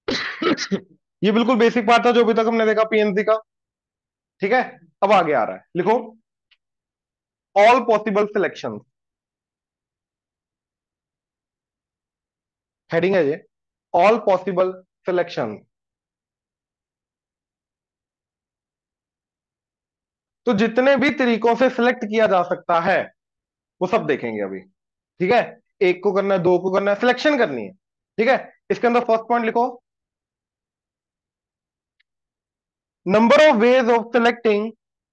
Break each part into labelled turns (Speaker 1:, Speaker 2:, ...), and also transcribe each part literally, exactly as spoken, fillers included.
Speaker 1: ये बिल्कुल basic part था जो अभी तक हमने देखा पीएनसी का। ठीक है, अब आगे आ रहा है, लिखो ऑल पॉसिबल सिलेक्शन। हेडिंग है ये, ऑल पॉसिबल सिलेक्शन। तो जितने भी तरीकों से सिलेक्ट किया जा सकता है वो सब देखेंगे अभी। ठीक है, एक को करना है, दो को करना है, सिलेक्शन करनी है। ठीक है, इसके अंदर फर्स्ट पॉइंट लिखो, number of ways of selecting,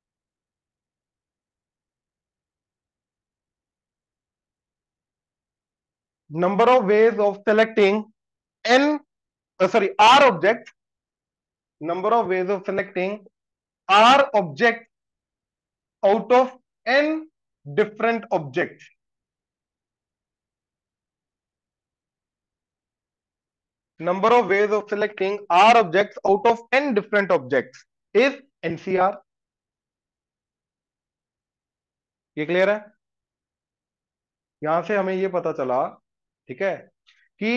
Speaker 1: number of ways of selecting n, sorry r object, number of ways of selecting r objects out of n different objects. Number of ways of selecting r objects out of n different objects is N C R. ये clear है? यहां से हमें ये पता चला, ठीक है, कि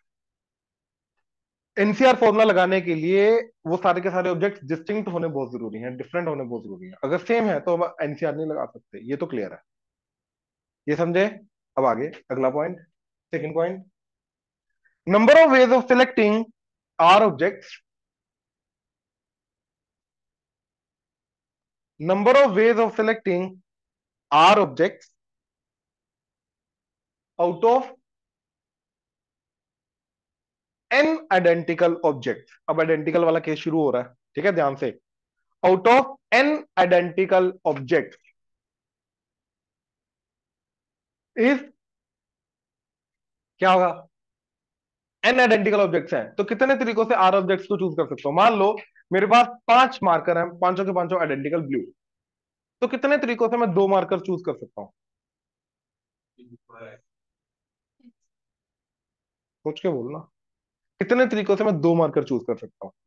Speaker 1: एनसीआर फॉर्मूला लगाने के लिए वो सारे के सारे ऑब्जेक्ट्स डिस्टिंक्ट होने बहुत जरूरी हैं, डिफरेंट होने बहुत जरूरी है। अगर सेम है तो हम एनसीआर नहीं लगा सकते। ये तो क्लियर है, ये समझे? अब आगे अगला point, second point, number of ways of selecting r objects, number of ways of selecting r objects out of n identical objects। अब आइडेंटिकल वाला केस शुरू हो रहा है, ठीक है, ध्यान से। Out of n identical objects is, क्या होगा? n आइडेंटिकल ऑब्जेक्ट्स हैं तो कितने तरीकों से r ऑब्जेक्ट्स को चूज कर सकता हूं? मान लो मेरे पास पांच मार्कर हैं, पांचों के पांचों आइडेंटिकल ब्लू, तो कितने तरीकों से मैं दो मार्कर चूज कर सकता हूं? सोच के बोलना, कितने तरीकों से मैं दो मार्कर चूज कर सकता हूं?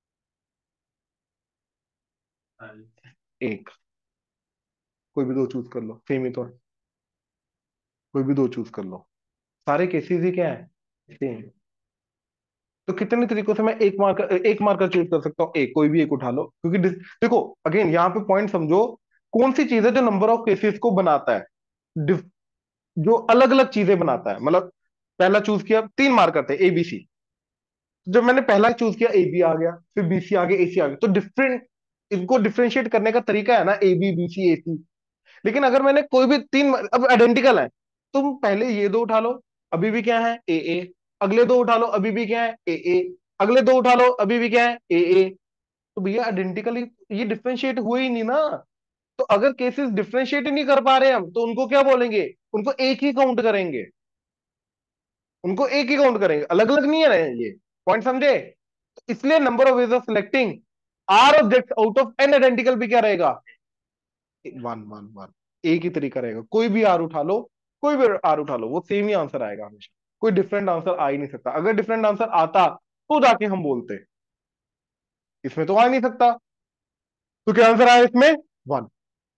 Speaker 1: एक, कोई भी दो चूज कर लो, सेम ही तो है, कोई भी दो चूज कर लो, सारे केसेस ही क्या है, सेम। तो कितने तरीकों से मैं एक मार्कर, एक मार्कर चूज कर सकता हूँ? एक, कोई भी एक उठा लो, क्योंकि डिस- देखो अगेन यहाँ पे पॉइंट समझो, कौन सी चीज है जो नंबर ऑफ केसेस को बनाता है, डिफ- जो अलग अलग चीजें बनाता है। मतलब पहला चूज किया, तीन मार्कर थे ए बी सी, जब मैंने पहला चूज किया ए बी आ गया, फिर बी सी आ गया, ए सी आ गया, तो डिफरेंट, इनको डिफरेंशिएट करने का तरीका है ना, ए बी बी सी ए सी। लेकिन अगर मैंने कोई भी तीन, अब आइडेंटिकल है, तुम पहले ये दो उठा लो, अभी भी क्या है, ए ए, अगले दो उठा लो, अभी भी क्या है, ए ए, अगले दो उठा लो, अभी भी क्या है, ए ए। तो भैया आइडेंटिकली ये डिफरेंशिएट हुए ही नहीं ना। तो अगर केसेस डिफरेंशिएट ही नहीं कर पा रहे हम, तो उनको क्या बोलेंगे? उनको एक ही काउंट करेंगे, उनको एक ही काउंट करेंगे, अलग अलग नहीं है ना ये। पॉइंट समझे? तो इसलिए number of ways of selecting r object out of N identical भी क्या रहेगा? One one one. एक ही तरीका रहेगा, कोई भी आर उठा लो, कोई भी आर उठा लो, वो सेम ही आंसर आएगा हमेशा। कोई डिफरेंट आंसर आ ही नहीं सकता। अगर डिफरेंट आंसर आता तो जाके हम बोलते, इसमें तो आ ही नहीं सकता। तो क्या आंसर आया इसमें? वन।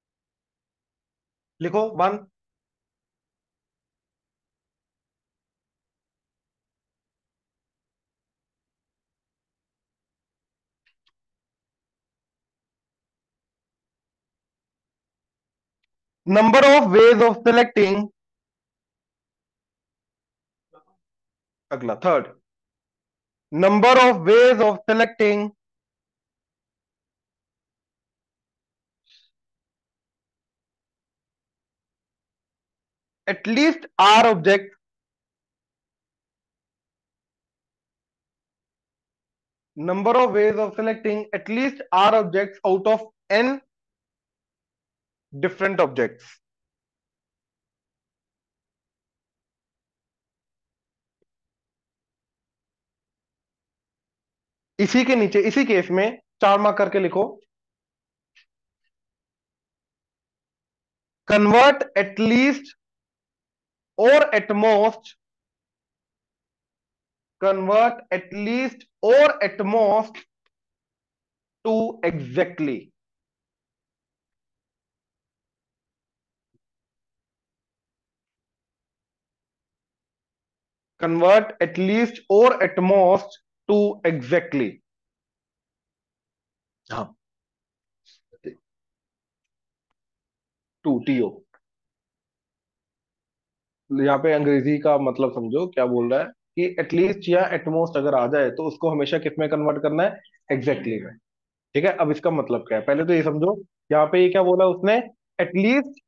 Speaker 1: लिखो one. Number of ways of selecting, अगला third, number of ways of selecting at least r object, number of ways of selecting at least r objects out of n different objects। इसी के नीचे, इसी case में चार mark करके लिखो, convert at least और at most, convert at least और at most to exactly. Convert at least और एट मोस्ट टू एग्जैक्टली। हाँ, टू टी ओ। यहाँ पे अंग्रेजी का मतलब समझो क्या बोल रहा है, कि एटलीस्ट या एटमोस्ट अगर आ जाए तो उसको हमेशा किस में कन्वर्ट करना है, एग्जैक्टली में। ठीक है, अब इसका मतलब क्या है पहले तो ये समझो। यहाँ पे ये क्या बोला उसने, एटलीस्ट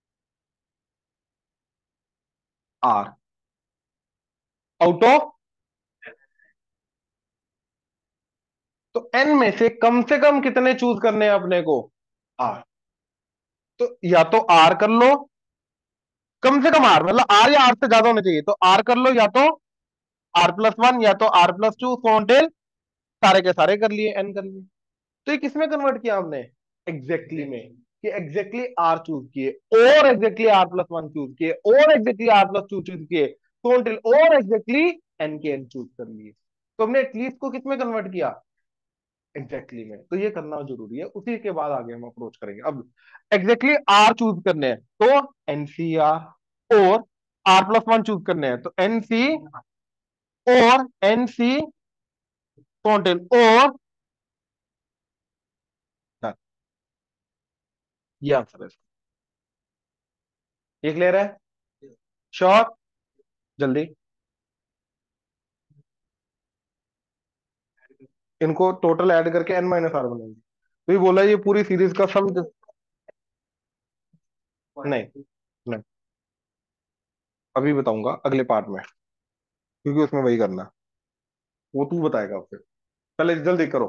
Speaker 1: आर आउट ऑफ, तो एन में से कम से कम कितने चूज करने हैं अपने को, आर। तो या तो आर कर लो, कम से कम आर मतलब आर या आर से ज्यादा होने चाहिए, तो आर कर लो, या तो आर प्लस वन या तो आर प्लस टू, फोनटेल सारे के सारे कर लिए, एन कर लिए। तो ये किसमें कन्वर्ट किया हमने, एग्जैक्टली में, कि एग्जैक्टली आर चूज किए, और exactly r plus one choose किए, और exactly r plus two choose किए, फोनटेल और एग्जैक्टली एन के एन चूज कर लिए। तो हमने एटलीस्ट को किसमें कन्वर्ट किया, एग्जैक्टली exactly में। तो ये करना जरूरी है, उसी के बाद आगे हम अप्रोच करेंगे। अब एग्जैक्टली exactly आर चूज करने हैं तो एनसीआर, और आर प्लस वन चूज करने हैं तो एनसी, और एनसी टोटल, और done। ये आंसर है इसका। ये क्लियर है, श्योर, जल्दी। इनको टोटल ऐड करके एन माइनस आर बनेंगे, तो ये बोला ये पूरी सीरीज का सम। नहीं, नहीं, अभी बताऊंगा अगले पार्ट में, क्योंकि उसमें वही करना है। वो तू बताएगा फिर, पहले जल्दी करो।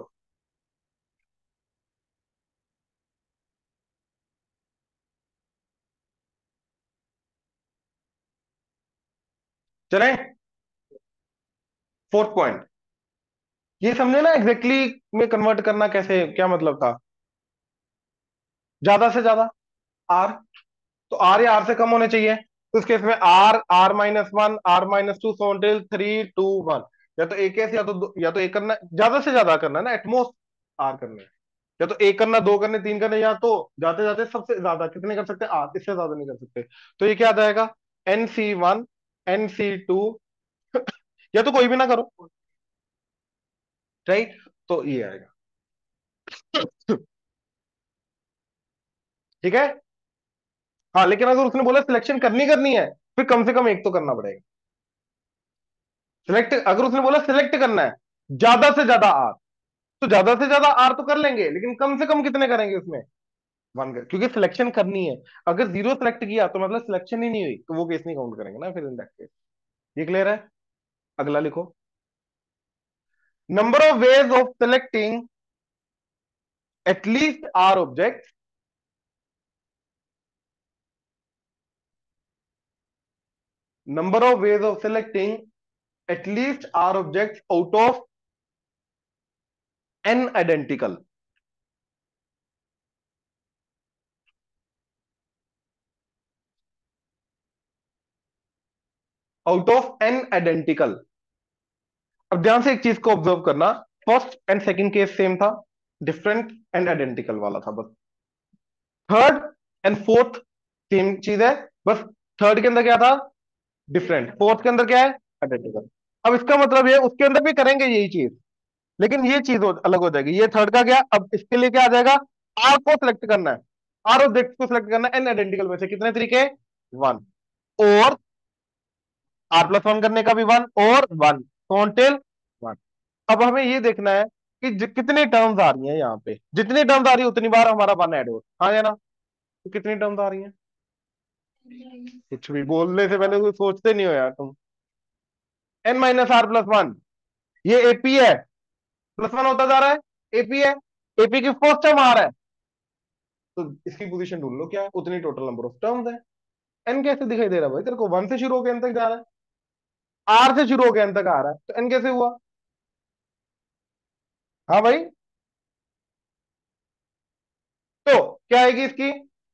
Speaker 1: चलें, फोर्थ पॉइंट, ये समझे ना एग्जैक्टली exactly में कन्वर्ट करना कैसे, क्या मतलब था, ज्यादा से ज्यादा आर, तो आर या आर से कम होने चाहिए, तो इस केस में r, r minus one, r minus two, so three two one. या तो एक केस, या तो दो, या तो एक करना, ज्यादा से ज्यादा करना है ना, एटमोस्ट आर करना है, या तो एक करना, दो करने, तीन करने, या तो जाते जाते सबसे ज्यादा कितने कर सकते हैं, आर, इससे ज्यादा नहीं कर सकते। तो ये क्या आ जाएगा, N C one, n C two, या तो कोई भी ना करो, राइट। तो ये आएगा, ठीक है। हाँ, लेकिन अगर उसने बोला सिलेक्शन करनी करनी है, फिर कम से कम एक तो करना पड़ेगा। सिलेक्ट, अगर उसने बोला सिलेक्ट करना है ज्यादा से ज्यादा आर, तो ज्यादा से ज्यादा आर तो कर लेंगे, लेकिन कम से कम कितने करेंगे उसमें, वन कर, क्योंकि सिलेक्शन करनी है। अगर जीरो सिलेक्ट किया तो मतलब सिलेक्शन ही नहीं हुई, तो वो केस नहीं काउंट करेंगे ना फिर इन दैट केस। ये क्लियर है, अगला लिखो। Number of ways of selecting at least r object, number of ways of selecting at least r object out of N identical, out of N identical. अब ध्यान से एक चीज को ऑब्जर्व करना, first and second case same था, डिफरेंट एंड आइडेंटिकल वाला था बस। थर्ड एंड फोर्थ सेम चीज है, बस थर्ड के अंदर क्या था, डिफरेंट, फोर्थ के अंदर क्या है, आइडेंटिकल। अब इसका मतलब ये उसके अंदर भी करेंगे यही चीज, लेकिन ये चीज हो, अलग हो जाएगी। ये थर्ड का गया, अब इसके लिए क्या आ जाएगा, आर को सिलेक्ट करना है, आर ऑब्जेक्ट को सिलेक्ट करना है एन आइडेंटिकल में से, कितने तरीके, वन, और आर प्लस वन करने का भी वन, और वन, टिल वन। अब हमें ये देखना है कि जि- कितनी टर्म्स आ रही हैं यहाँ पे, जितनी टर्म्स आ रही है उतनी बार हमारा वन ऐड हो, हाँ या ना। तो कितनी टर्म्स आ रही हैं, कुछ भी बोलने से पहले कुछ सोचते नहीं हो यार तुम। N minus are plus one, ये एपी है, प्लस वन होता जा रहा है, एपी है, एपी की फर्स्ट टर्म आ रहा है, तो इसकी पोजीशन ढूंढ लो क्या है, उतनी टोटल नंबर ऑफ टर्म्स है। एन कैसे दिखाई दे रहा है भाई तेरे को, वन से शुरू होकर एन तक जा रहा है, आर से शुरू होकर एन तक आ रहा है, तो एन कैसे हुआ। हाँ भाई, तो क्या आएगी इसकी,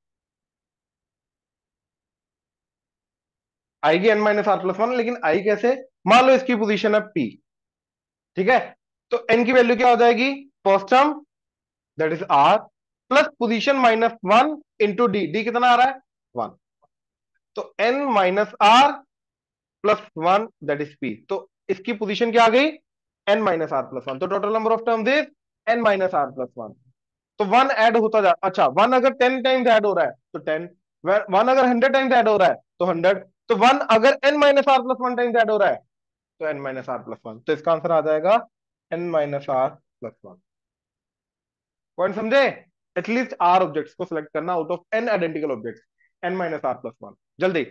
Speaker 1: आएगी n minus are plus one, लेकिन आई कैसे, मान लो इसकी पोजीशन है पी, ठीक है, तो एन की वैल्यू क्या हो जाएगी, first term that is R, plus position minus one into D, D कितना आ रहा है, वन, तो N minus are plus one that is P, तो इसकी पोजीशन क्या आ गई, N minus are plus one, तो total number of terms is N minus are plus one. तो वन ऐड होता जा, अच्छा वन अगर टेन टाइम्स ऐड हो रहा है तो टेन, वन अगर हंड्रेड टाइम्स ऐड हो रहा है तो हंड्रेड, तो वन अगर N minus are plus one times add हो रहा है तो N minus are plus one, तो इसका आंसर आ जाएगा N minus are plus one. Point समझे? एटलीस्ट आर ऑब्जेक्ट्स को सिलेक्ट करना out of N identical objects, N minus are plus one. जल्दी।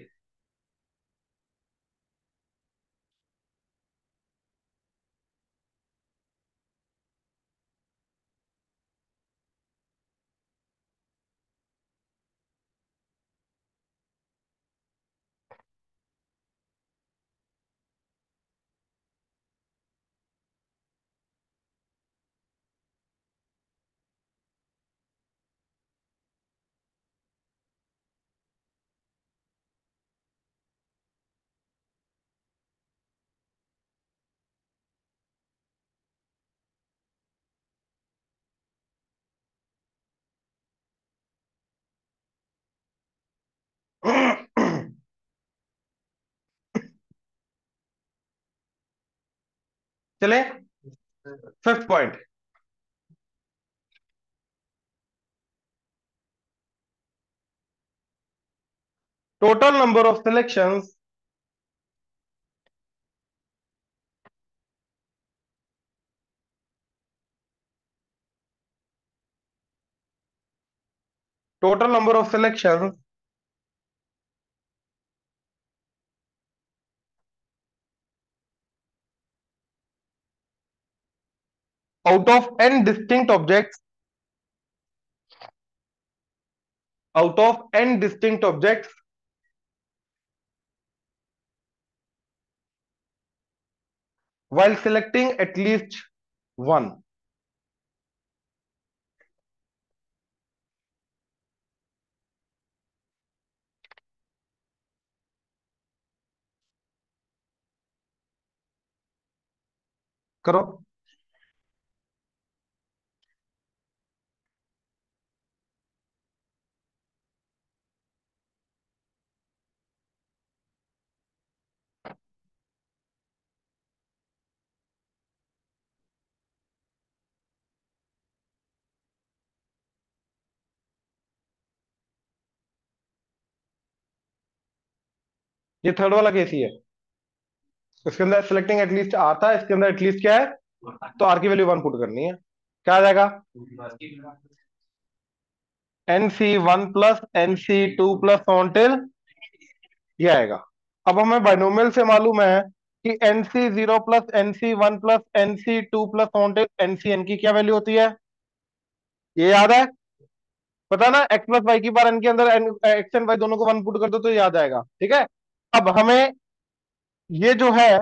Speaker 1: चले, fifth point. Total number of selections total number of selections out of n distinct objects, out of n distinct objects while selecting at least one। करो। ये third वाला case ही है, इसके अंदर selecting at least are था, इसके अंदर एटलीस्ट क्या है, तो आर की वैल्यू वन पुट करनी है। क्या आ जाएगा? N C one plus N C two plus until, ये आएगा। अब हमें बाइनोमियल से मालूम है कि N C zero plus N C one plus N C two plus until N C N की क्या वैल्यू होती है, ये याद है? पता ना, एक्स प्लस वाई की बार एन के अंदर एक्स एंड वाई दोनों को वन पुट कर दो तो याद आएगा, ठीक है। अब हमें ये जो है,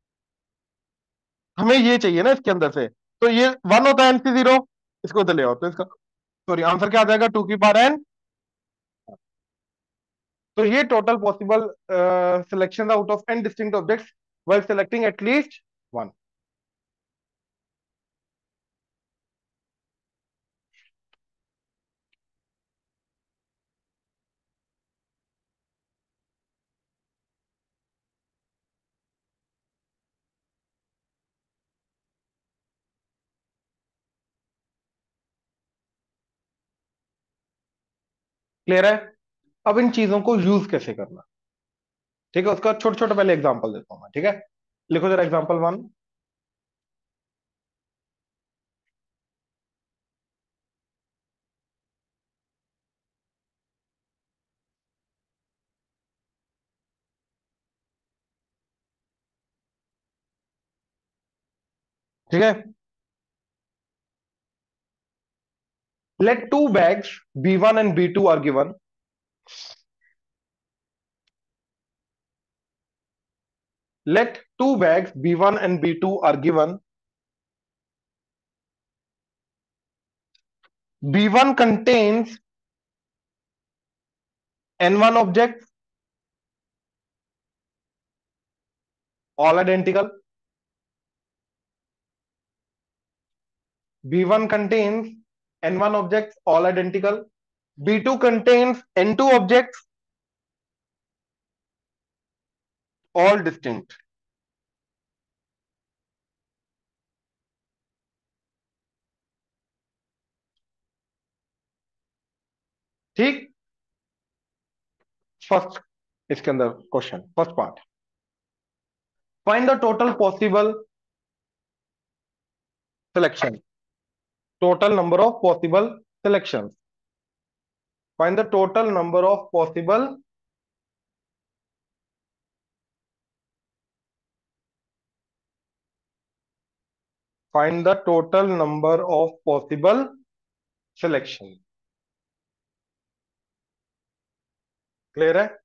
Speaker 1: हमें ये चाहिए ना इसके अंदर से, तो ये वन होता है एन सी जीरो, इसको इधर ले आओ, तो इसका सॉरी आंसर क्या आ जाएगा, टू की पावर एन। तो ये total possible selection out of N distinct objects while selecting at least one. Clear है? अब इन चीजों को यूज कैसे करना, ठीक है, उसका छोटा छोटा पहले एग्जांपल देता हूं मैं, ठीक है। लिखो जरा एग्जांपल वन। ठीक है, let two bags B one and B two are given. Let two bags B one and B two are given. B one contains N one objects, all identical. B one contains N one objects, all identical. B two contains N two objects, all distinct. ठीक। First, इसके अंदर question, first part, find the total possible selection, total number of possible selection, find the total number of possible, find the total number of possible selection. Clear है?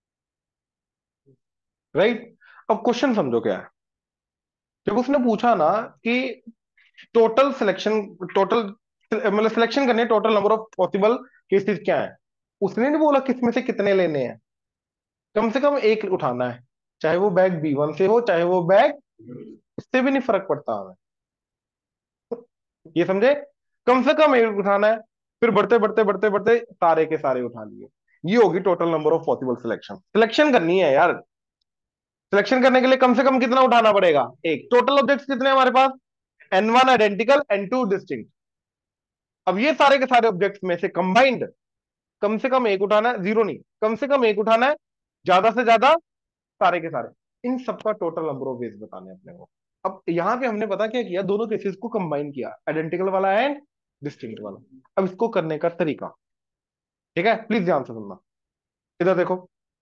Speaker 1: Right. अब question समझो क्या है। जब उसने पूछा ना कि टोटल सिलेक्शन, टोटल मतलब सिलेक्शन करने total number of possible cases क्या है, उसने नहीं बोला किसमें से कितने लेने हैं, कम से कम एक उठाना है, चाहे वो बैग बी वन से हो चाहे वो बैग, उससे भी नहीं फर्क पड़ता हमें। ये समझे? कम से कम एक उठाना है। फिर बढ़ते बढ़ते बढ़ते बढ़ते सारे के सारे उठा लिए। ये होगी total number of possible selection. Selection करनी है यार। सिलेक्शन करने के लिए कम से कम कितना उठाना पड़ेगा? एक। टोटल ऑब्जेक्ट्स कितने हैं हमारे पास? N one identical, N two distinct. अब ये सारे के सारे ऑब्जेक्ट्स में से कंबाइंड कम से कम एक उठाना है, जीरो नहीं, कम से कम एक उठाना है, ज्यादा से ज्यादा सारे के सारे। इन सबका टोटल नंबर ऑफ वेज बताने हैं अपने को। अब यहां पे हमने पता क्या किया, दोनों केसेस को कंबाइन किया, आइडेंटिकल वाला एंड डिस्टिंक्ट वाला। अब इसको करने का तरीका, ठीक है, प्लीज ध्यान से सुनना। इधर देखो,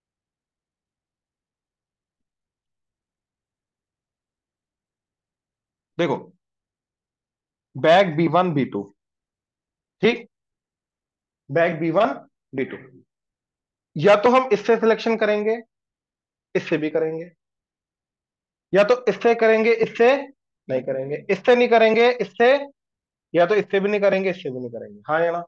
Speaker 1: देखो, bag B one B two, ठीक, bag B one B two, या तो हम इससे सिलेक्शन करेंगे, इससे भी करेंगे, या तो इससे करेंगे, इससे नहीं करेंगे, इससे नहीं करेंगे, इससे, या तो इससे भी नहीं करेंगे, इससे भी नहीं करेंगे, हाँ या ना?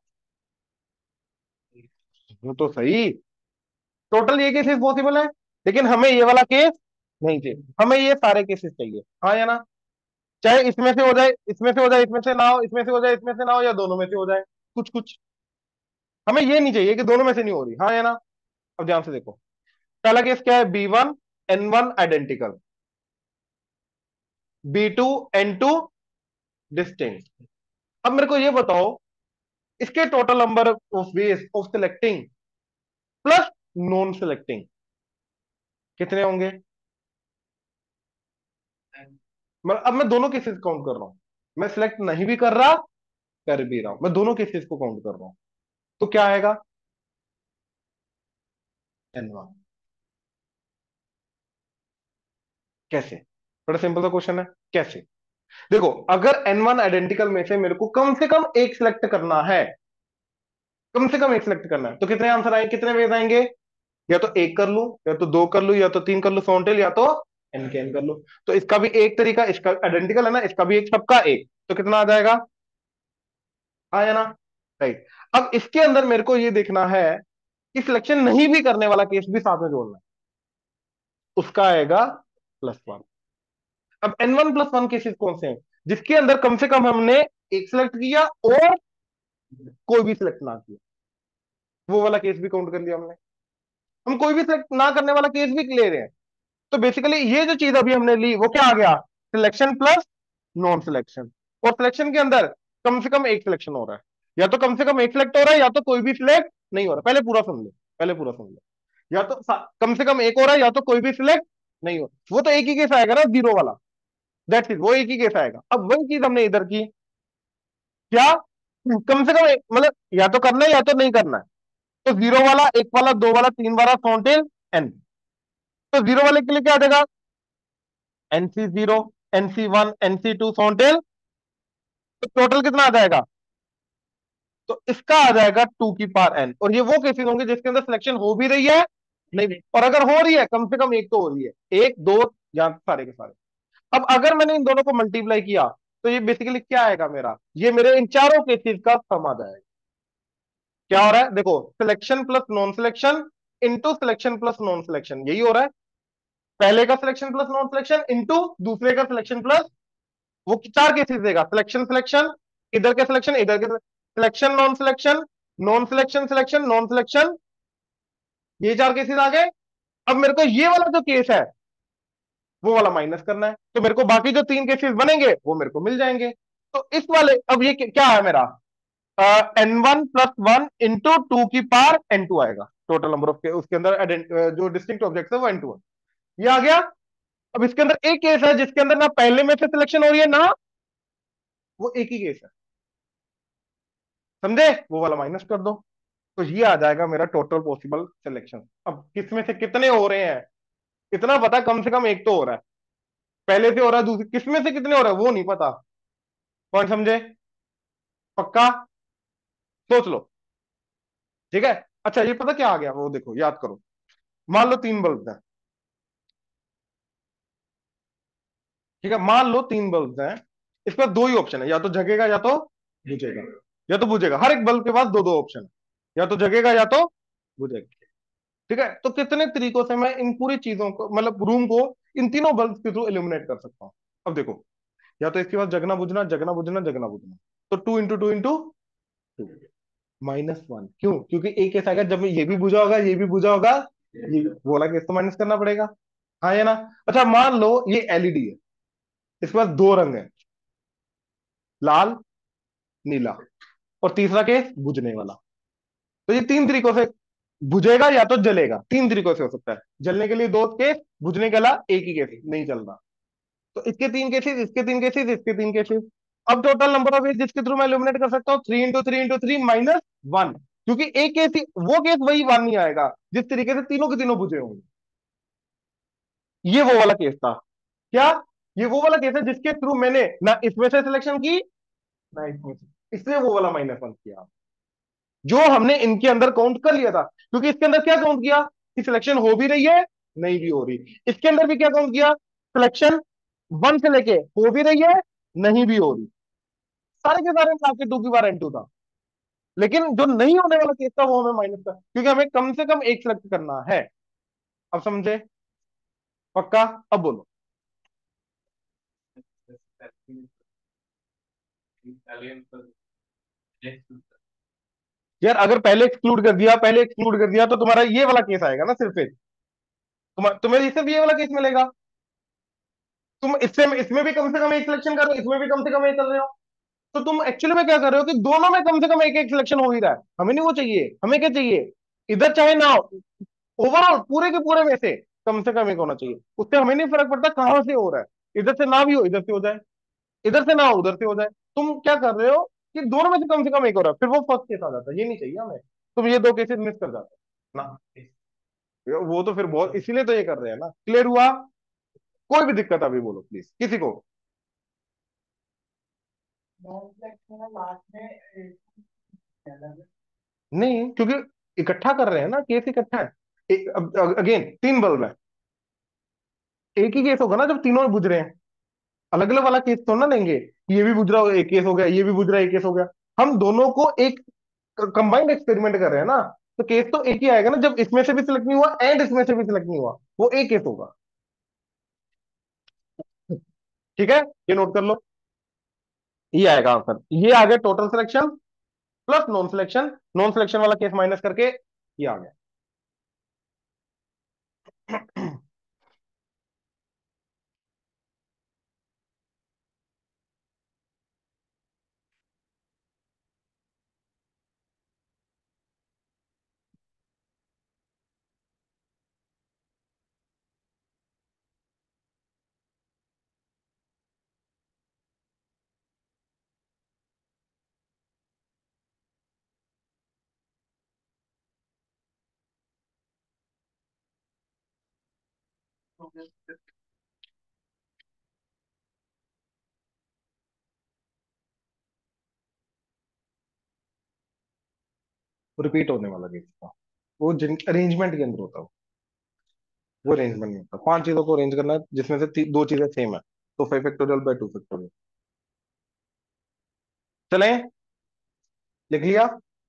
Speaker 1: वो तो सही। टोटल ये केसेस पॉसिबल है, लेकिन हमें ये वाला केस नहीं चाहिए, हमें ये सारे केसेस चाहिए, हाँ या ना? चाहे इसमें से हो जाए, इसमें से हो जाए, इसमें से ना हो, इसमें से हो जाए, इसमें से ना हो, या दोनों में से हो जाए, कुछ कुछ। हमें ये नहीं चाहिए कि दोनों में से नहीं हो रही, हाँ या ना? अब ध्यान से देखो, पहला केस क्या है? B one N one identical, B two N two distinct. अब मेरे को ये बताओ, इसके total number of ways of selecting plus non selecting कितने होंगे? मतलब अब मैं दोनों केसेस काउंट कर रहा हूं, मैं सिलेक्ट नहीं भी कर रहा, कर भी रहा हूं, मैं दोनों केसेस को काउंट कर रहा हूं। तो क्या आएगा? N one. कैसे? बड़ा सिंपल सा क्वेश्चन है। कैसे? देखो, अगर एन वन आइडेंटिकल में से मेरे को कम से कम एक सिलेक्ट करना है, कम से कम एक सिलेक्ट करना है, तो कितने आंसर आएंगे, कितने वेज आएंगे? या तो एक कर लूं, या तो दो कर लूं, या तो तीन कर लूं सॉन्टेल, या तो एन के एन कर लूं। तो इसका भी एक तरीका, इसका आइडेंटिकल है ना, इसका भी एक, सबका एक, तो कितना आ जाएगा? आया ना? राइट। अब इसके अंदर मेरे को ये देखना है कि सिलेक्शन नहीं भी करने वाला केस भी साथ में जोड़ना है, उसका आएगा प्लस वन। अब N one plus one cases कौन से हैं? जिसके अंदर कम से कम हमने एक सिलेक्ट किया और कोई भी सिलेक्ट ना किया, वो वाला केस भी काउंट कर लिया हमने। हम कोई भी सिलेक्ट ना करने वाला केस भी ले रहे हैं। तो बेसिकली ये जो चीज अभी हमने ली वो क्या आ गया? Selection plus non selection. और सिलेक्शन के अंदर कम से कम एक सिलेक्शन हो रहा है, या तो कम से कम एक सिलेक्ट हो रहा है, या तो कोई भी सिलेक्ट नहीं हो रहा। पहले पूरा सुन ले, पहले पूरा सुन ले। या तो सा- कम से कम एक हो रहा है, या तो कोई भी सिलेक्ट नहीं हो रहा। वो तो एक ही केस आएगा ना, जीरो वाला। दैट्स इट, वो एक ही केस आएगा। अब वही चीज हमने इधर की, क्या? कम से कम एक, मतलब या तो करना है या तो नहीं करना है। तो जीरो वाला, एक वाला, दो वाला, तीन वाला, सॉन्टेल, एन। तो जीरो वाले के लिए क्या आ जाएगा? N C zero, N C one, N C two, so on till. तो टोटल कितना आ जाएगा? तो इसका आ जाएगा टू की पावर एन। और ये वो केसेस होंगे जिसके अंदर सिलेक्शन हो भी रही है, नहीं भी, और अगर हो रही है कम से कम एक तो हो रही है, एक दो, या सारे के सारे। अब अगर मैंने इन दोनों को मल्टीप्लाई किया, तो ये बेसिकली क्या आएगा मेरा? ये मेरे इन चारों केसेस का सम आ जाएगा। क्या हो रहा है? देखो, selection plus non selection into selection plus non selection, यही हो रहा है। पहले का selection plus non selection into दूसरे का सिलेक्शन प्लस, वो चार केसेस देगा, सिलेक्शन सिलेक्शन, इधर के सिलेक्शन, इधर के selection, non selection, non selection, selection, non selection, ये चार केसेस आ गए। अब मेरे को ये वाला जो केस है वो वाला माइनस करना है, तो मेरे को बाकी जो तीन केसेस बनेंगे वो मेरे को मिल जाएंगे। तो इस वाले, अब ये क्या है मेरा? N one plus one into two की पावर एन टू आएगा, टोटल नंबर ऑफ उसके अंदर ident- अ, जो डिस्टिंक्ट ऑब्जेक्ट है वो एन टू है। ये आ गया। अब इसके अंदर एक केस है जिसके अंदर ना पहले में से सिलेक्शन हो रही है ना, वो एक ही केस है, समझे, वो वाला माइनस कर दो। तो ये आ जाएगा मेरा टोटल पॉसिबल सिलेक्शन। अब किसमें से कितने हो रहे हैं इतना पता, कम से कम एक तो हो रहा है, पहले से हो रहा है, दूसरी किसमें से कितने हो रहा है वो नहीं पता। पॉइंट समझे? पक्का? सोच लो। ठीक है। अच्छा ये पता क्या आ गया, वो देखो याद करो। मान लो तीन बल्ब है, ठीक है, मान लो तीन बल्ब हैं, इसका दो ही ऑप्शन है, या तो जगेगा या तो बुझेगा, या तो बुझेगा, हर एक बल्ब के पास दो दो ऑप्शन है, या तो जगेगा या तो बुझेगा। ठीक है, तो कितने तरीकों से मैं इन पूरी चीजों को, मतलब रूम को, इन तीनों बल्ब के थ्रू इल्यूमिनेट कर सकता हूं। अब देखो, या तो इसके पास जगना बुझना जगना बुझना जगना बुझना, तो two into two into two, minus one. क्यों? क्योंकि एक ऐसा आएगा जब ये भी बुझा होगा ये भी बुझा होगा, ये वो वाला केस तो माइनस करना पड़ेगा। हाँ या ना? अच्छा मान लो ये एलईडी है, इसके पास दो रंग है, लाल नीला, और तीसरा केस बुझने वाला। तो ये तीन तरीकों से बुझेगा या तो जलेगा, तीन तरीकों से हो सकता है। जलने के लिए दो केस, बुझने के अलावा एक ही केस नहीं चल रहा। तो इसके तीन केसेस, इसके तीन केसेस, इसके तीन केसेस। अब टोटल नंबर ऑफ जिसके थ्रू मैं इल्यूमिनेट कर सकता हूँ three into three into three minus one, क्योंकि एक केस ही, वो केस वही वन नहीं आएगा जिस तरीके से तीनों के तीनों बुझे होंगे। ये वो वाला केस था। क्या? ये वो वाला केस है जिसके थ्रू मैंने ना इसमें से सिलेक्शन की ना इसमें से, इसलिए वो वाला माइनस वन किया, जो हमने इनके अंदर काउंट कर लिया था। क्योंकि इसके अंदर क्या काउंट किया कि सिलेक्शन हो भी रही है नहीं भी हो रही, इसके अंदर भी क्या काउंट किया, सिलेक्शन वन से लेके हो भी रही है नहीं भी हो रही, सारे के सारे मिला के टू की बार एन टू था। लेकिन जो नहीं होने वाला केस था वो हमें माइनस का, क्योंकि हमें कम से कम एक सिलेक्ट करना है। अब समझे? पक्का? अब बोलो। यार अगर पहले एक्सक्लूड कर दिया, पहले एक्सक्लूड कर दिया तो तुम्हारा ये वाला केस आएगा ना सिर्फ एक, तुम तुम्हें इससे भी ये वाला केस मिलेगा। तुम इससे इसमें भी कम से कम एक सिलेक्शन कर रहे हो, इसमें भी कम से कम एक कर रहे हो, तो तुम एक्चुअली में क्या कर रहे हो कि दोनों में कम से कम एक एक सिलेक्शन हो ही रहा है। हमें नहीं वो चाहिए, हमें क्या चाहिए, इधर चाहे ना हो, ओवरऑल पूरे के पूरे में से कम से कम एक होना चाहिए। उससे हमें नहीं फर्क पड़ता कहां से हो रहा है, इधर से ना भी हो इधर से हो जाए, इधर से ना हो उधर से हो जाए। तुम क्या कर रहे हो कि दोनों में से कम से कम एक हो रहा है, फिर वो फर्स्ट केस आ जाता है, ये नहीं चाहिए हमें। तुम ये दो केसेस मिस कर जाते हो ना, वो तो फिर बहुत, इसीलिए तो ये कर रहे हैं ना। क्लियर हुआ? कोई भी दिक्कत अभी बोलो प्लीज किसी को। नहीं, क्योंकि इकट्ठा कर रहे हैं ना, केस इकट्ठा है। अगेन तीन बल्ब है, एक ही केस होगा ना जब तीनों बुझ रहे हैं, अलग अलग वाला केस तो ना लेंगे, ये भी बुझ रहा हो एक केस हो गया, ये भी बुझ रहा है एक केस हो गया। हम दोनों को एक कंबाइंड एक्सपेरिमेंट कर रहे हैं ना, तो केस तो एक ही आएगा ना जब इसमें से भी सिलेक्ट नहीं हुआ एंड इसमें से भी सिलेक्ट नहीं हुआ, वो एक केस होगा। ठीक है, ये नोट कर लो, ये आएगा आंसर, ये आ गया total selection plus non selection, non selection वाला केस माइनस करके ये आ गया। रिपीट होने वाला केस था, वो जिन अरेंजमेंट के अंदर होता है, वो अरेंजमेंट में होता है। पांच चीजों को अरेंज करना है जिसमें से ती- दो चीजें सेम है, तो five factorial by two factorial. चलें, लिख लिया?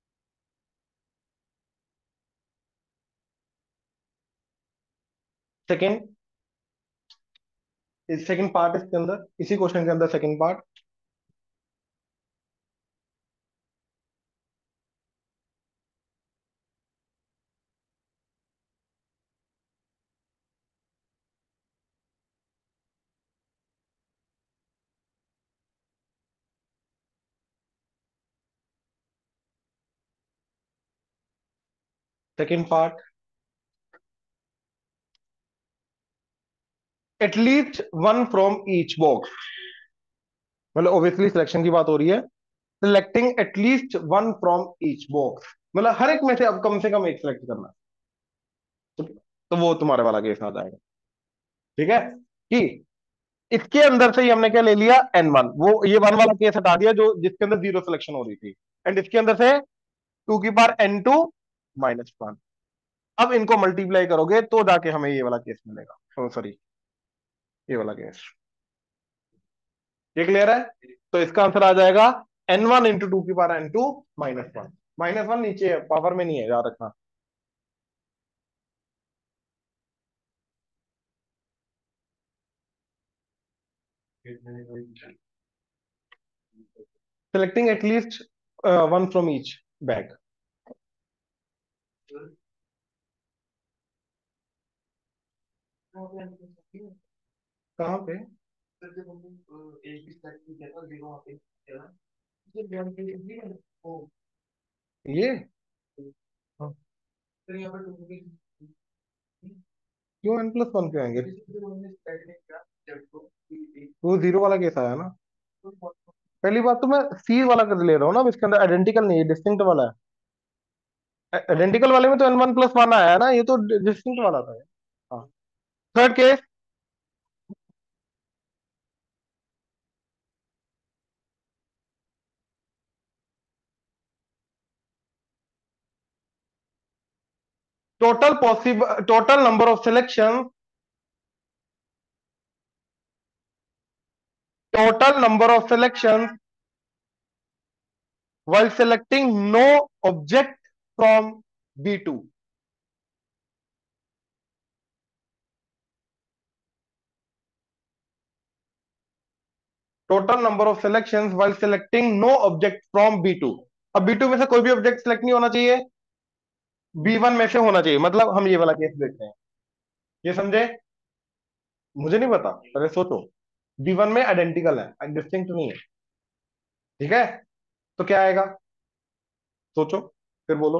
Speaker 1: सेकेंड, इस सेकंड पार्ट इसके अंदर, इसी क्वेश्चन के अंदर second part. Second part, at least one from each box, मतलब ऑब्वियसली सिलेक्शन की बात हो रही है। Selecting at least one from each box, मतलब हर एक में से अब कम से कम एक सिलेक्ट करना। तो, तो वो तुम्हारे वाला केस आ जाएगा। ठीक है कि इसके अंदर से ही हमने क्या ले लिया, एन वन, वो ये वन वाला केस हटा दिया जो जिसके अंदर जीरो सिलेक्शन हो रही थी, एंड इसके अंदर से टू की power N two minus one. अब इनको मल्टीप्लाई करोगे तो जाके हमें ये वाला केस मिलेगा, सॉरी ये वाला केस। ये क्लियर है? तो इसका आंसर आ जाएगा एन वन इंटू टू की power N two minus one. Minus one नीचे है, पावर में नहीं है, याद रखना। Selecting at least one from each bag. कहाँ पे? ये हाँ, क्यों एन प्लस वन क्यों आएंगे? वो जीरो वाला केस आया ना। पहली बात तो मैं सी वाला कर ले रहा हूँ ना, अब इसके अंदर आइडेंटिकल नहीं है, डिस्टिंक्ट वाला है। आइडेंटिकल वाले में तो एन वन प्लस वन आया है ना, ये तो डिस्टिंक्ट वाला था। हाँ। Third case, total possible total number of selection, total number of selection while selecting no object from B two. Total number of selections while selecting no object from B two. अब B two में से कोई भी object select नहीं होना चाहिए, B one में से होना चाहिए, मतलब हम ये वाला केस देखते हैं। ये समझे? मुझे नहीं पता, पहले सोचो। B one में आइडेंटिकल है, डिस्टिंक्ट नहीं है। ठीक है, तो क्या आएगा? सोचो, फिर बोलो।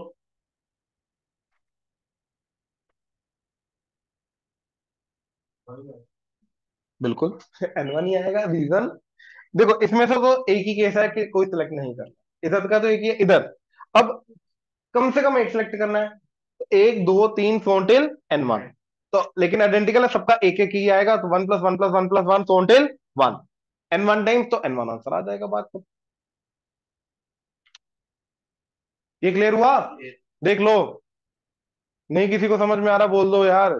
Speaker 1: बिल्कुल एन वन ही आएगा, रीजन देखो, इसमें से तो एक ही केस है कि कोई सिलेक्ट नहीं करना, इधर का तो एक ही है इधर। अब कम से कम एक सिलेक्ट करना है, तो एक दो तीन सोनटेल एन वन। तो लेकिन आइडेंटिकल है, सबका एक एक ही आएगा, तो one plus one plus one plus one so on till one, N one times, तो एन वन आंसर आ जाएगा बात को। ये क्लियर हुआ? देख लो, नहीं किसी को समझ में आ रहा बोल दो यार।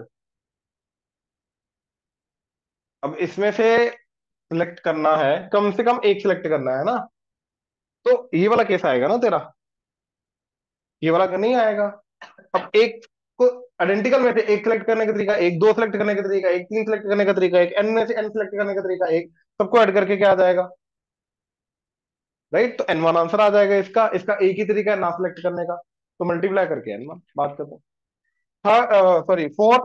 Speaker 1: अब इसमें से सिलेक्ट करना है, कम से कम एक सिलेक्ट करना है ना, तो ये वाला केस आएगा ना तेरा, ये वाला का नहीं आएगा। अब एक को आइडेंटिकल में से एक सिलेक्ट करने का तरीका एक, दो सिलेक्ट करने का तरीका एक, तीन सिलेक्ट करने का तरीका एक, एन में से एन सिलेक्ट करने का तरीका एक, सबको ऐड करके क्या आ जाएगा? राइट, तो एन वन आंसर आ जाएगा इसका। इसका एक ही तरीका है ना सिलेक्ट करने का, तो मल्टीप्लाई करके एन वन बात करते हैं। Third, sorry fourth,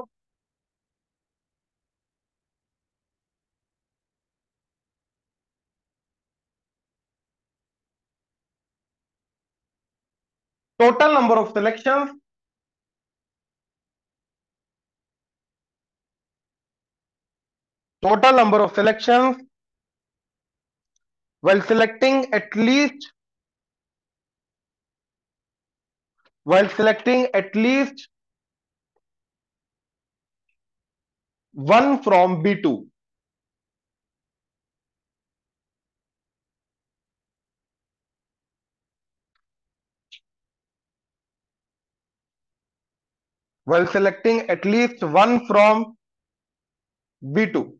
Speaker 1: total number of selection, total number of selection while selecting at least while selecting at least one from B two. While selecting at least one from B two.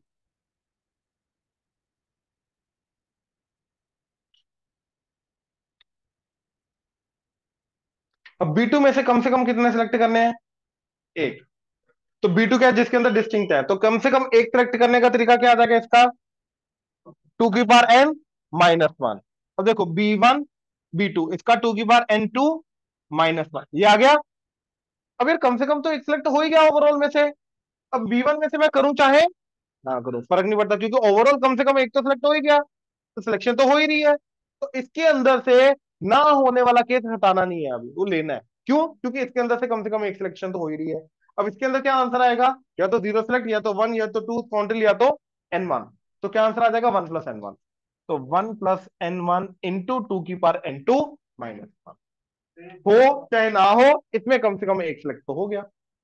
Speaker 1: अब B two में से कम से कम कितने select करने हैं? एक। तो B to क्या है, जिसके अंदर डिस्टिंक्ट है, तो कम से कम एक सिलेक्ट करने का तरीका क्या आ जाएगा इसका? टू की पावर एन माइनस वन। अब देखो बी वन बी टू, इसका टू की power N two minus one, ये आ गया। अब यार कम से कम तो एक सिलेक्ट हो ही गया ओवरऑल में से। अब बी वन में से मैं करूं चाहे ना करूं, फर्क नहीं पड़ता, क्योंकि ओवरऑल कम से कम एक तो सिलेक्ट हो ही गया, तो सिलेक्शन तो हो ही रही है। तो इसके अंदर से ना होने वाला केस हटाना नहीं है, अभी वो लेना है। क्यों? क्योंकि इसके अंदर से कम से कम एक सिलेक्शन तो हो ही रही है। अब इसके अंदर क्या आंसर आएगा? या तो जीरो सेलेक्ट, या तो वन, या तो टू काउंटिल, या तो एन वन। तो क्या आंसर आ जाएगा? One plus N one. तो one plus N one into two की power N two minus one. हो चाहे ना हो, इसमें कम से कम एक सिलेक्ट तो हो गया।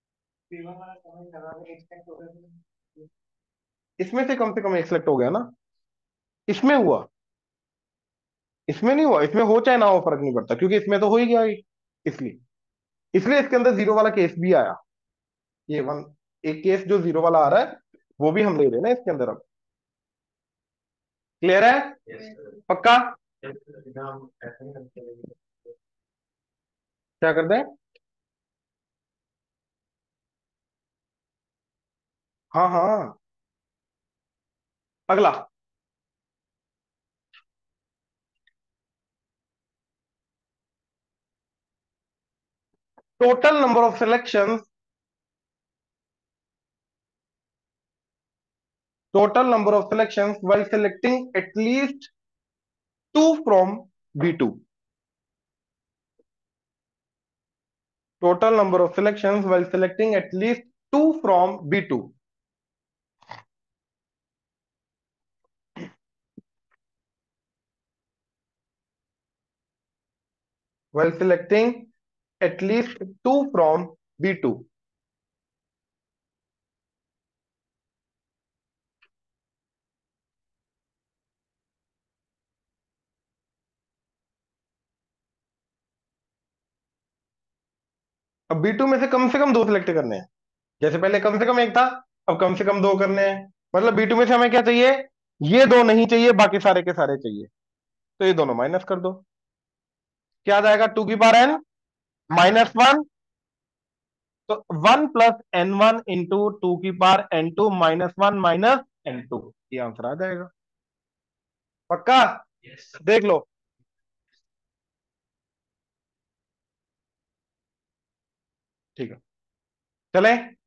Speaker 1: इसमें से कम से कम एक सिलेक्ट हो गया ना। इसमें हुआ, इसमें नहीं हुआ। इसमें हो चाहे ना हो फर्क नहीं पड़ता, क्योंकि इसमें तो हो ही गया ही। इसलिए इसलिए इसके अंदर जीरो वाला केस भी आया। ये वन, एक केस जो जीरो वाला आ रहा है वो भी हम ले रहे हैं ना इसके अंदर अब। क्लियर है? पक्का? क्या करते हैं? हाँ हाँ। अगला, total number of selection, total number of selection while selecting at least two from B two. Total number of selections while selecting at least two from B two. While selecting at least two from B two. अब B two में से कम से कम दो select करने हैं। जैसे पहले कम से कम एक था, अब कम से कम दो करने हैं। मतलब B two में से हमें क्या चाहिए? ये दो नहीं चाहिए, बाकी सारे के सारे चाहिए। तो ये दोनों माइनस कर दो। क्या आ जाएगा? टू की पावर एन माइनस वन। तो one plus N one into two की power N two minus one minus N two, ये आंसर आ जाएगा। पक्का? देख लो। ठीक है, चलें।